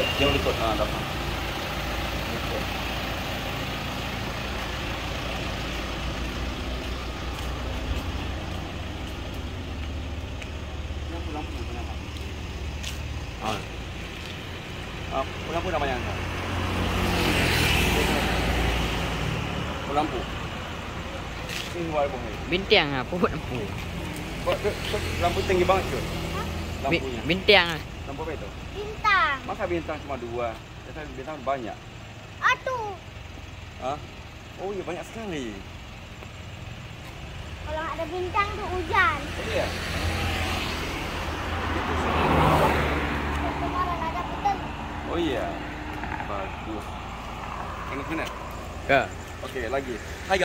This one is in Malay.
Jangan ikut. Dapat. Okey. Lampu namanya. Lampu namanya. Lampu. Ini warna apa? Bintang ah, puput lampu. Lampu tinggi banget cuy. Lampunya. Bintang ah. Lampu apa itu? Bintang. Masa bintang cuma 2? Biasanya bintang banyak. Aduh. Hah? Oh iya banyak sekali. Kalau ada bintang tuh hujan. Oh iya. Kemarin ada petir. Oh iya. Bagus. Enak benar. Ke. Oke, lagi. Hai guys.